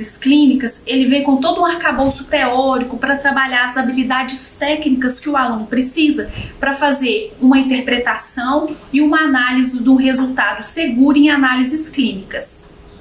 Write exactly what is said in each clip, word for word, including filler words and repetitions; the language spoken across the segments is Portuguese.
análises clínicas, ele vem com todo um arcabouço teórico para trabalhar as habilidades técnicas que o aluno precisa para fazer uma interpretação e uma análise do resultado seguro em análises clínicas.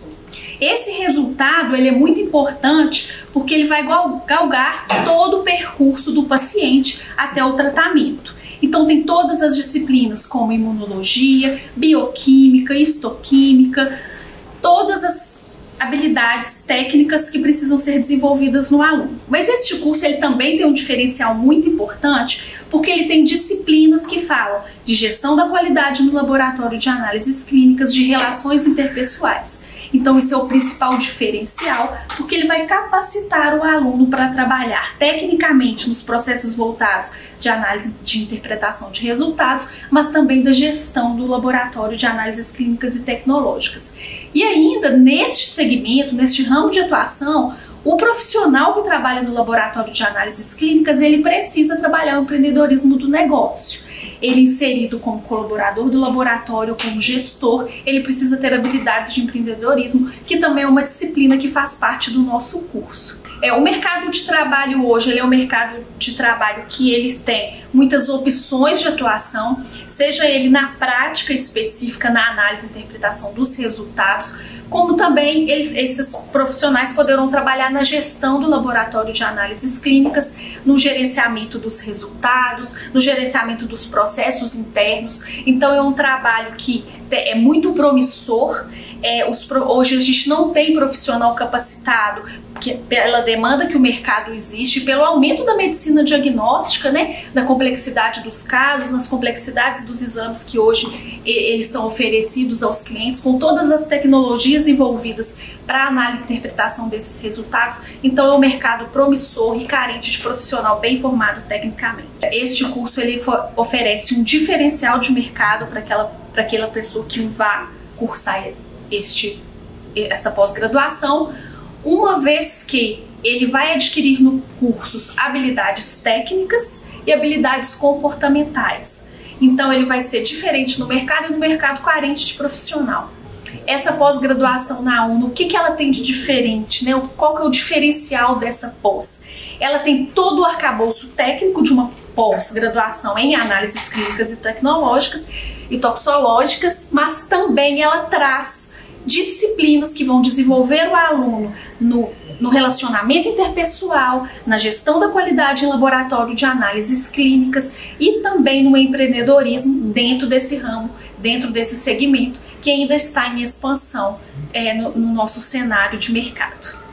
Esse resultado ele é muito importante porque ele vai galgar todo o percurso do paciente até o tratamento. Então tem todas as disciplinas como imunologia, bioquímica, histoquímica, todas as habilidades técnicas que precisam ser desenvolvidas no aluno. Mas este curso ele também tem um diferencial muito importante porque ele tem disciplinas que falam de gestão da qualidade no laboratório de análises clínicas, de relações interpessoais. Então isso é o principal diferencial, porque ele vai capacitar o aluno para trabalhar tecnicamente nos processos voltados de análise de interpretação de resultados, mas também da gestão do laboratório de análises clínicas e tecnológicas. E ainda neste segmento, neste ramo de atuação, o profissional que trabalha no laboratório de análises clínicas, ele precisa trabalhar o empreendedorismo do negócio. Ele inserido como colaborador do laboratório, como gestor, ele precisa ter habilidades de empreendedorismo, que também é uma disciplina que faz parte do nosso curso. É, o mercado de trabalho hoje, ele é um mercado de trabalho que eles têm muitas opções de atuação, seja ele na prática específica, na análise e interpretação dos resultados, como também eles, esses profissionais poderão trabalhar na gestão do laboratório de análises clínicas, no gerenciamento dos resultados, no gerenciamento dos processos internos. Então é um trabalho que é muito promissor. É, os, hoje a gente não tem profissional capacitado que, pela demanda que o mercado existe, pelo aumento da medicina diagnóstica, né, da complexidade dos casos, nas complexidades dos exames que hoje eles são oferecidos aos clientes, com todas as tecnologias envolvidas para análise e interpretação desses resultados. Então é um mercado promissor e carente de profissional bem formado tecnicamente. Este curso ele oferece um diferencial de mercado para aquela, para aquela pessoa que vá cursar Este, esta pós-graduação, uma vez que ele vai adquirir no cursos habilidades técnicas e habilidades comportamentais. Então ele vai ser diferente no mercado e no mercado carente de profissional. Essa pós-graduação na UNO, o que, que ela tem de diferente, né? Qual que é o diferencial dessa pós? Ela tem todo o arcabouço técnico de uma pós-graduação em análises clínicas e tecnológicas e toxológicas, mas também ela traz disciplinas que vão desenvolver o aluno no, no relacionamento interpessoal, na gestão da qualidade em laboratório de análises clínicas e também no empreendedorismo dentro desse ramo, dentro desse segmento que ainda está em expansão é, no, no nosso cenário de mercado.